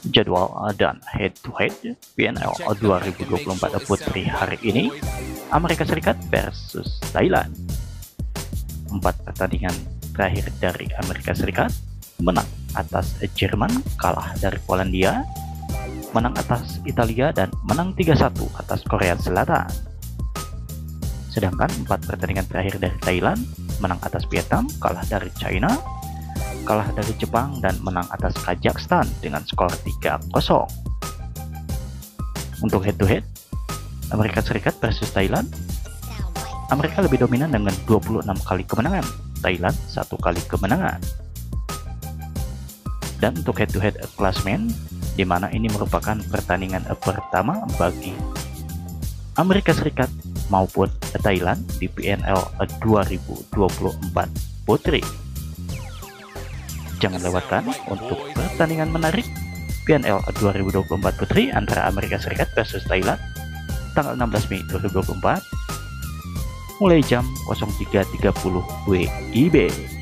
Jadwal dan head-to-head PNL 2024 Putri hari ini, Amerika Serikat versus Thailand. 4 pertandingan terakhir dari Amerika Serikat, menang atas Jerman, kalah dari Polandia, menang atas Italia, dan menang 3-1 atas Korea Selatan. Sedangkan 4 pertandingan terakhir dari Thailand, menang atas Vietnam, kalah dari China, kalah dari Jepang, dan menang atas Kazakhstan dengan skor 3-0. Untuk head-to-head Amerika Serikat versus Thailand, Amerika lebih dominan dengan 26 kali kemenangan, Thailand 1 kali kemenangan. Dan untuk head-to-head klasmen, di mana ini merupakan pertandingan pertama bagi Amerika Serikat maupun Thailand di PNL 2024 Putri. Jangan lewatkan untuk pertandingan menarik PNL 2024 Putri antara Amerika Serikat versus Thailand tanggal 16 Mei 2024 mulai jam 03.30 WIB.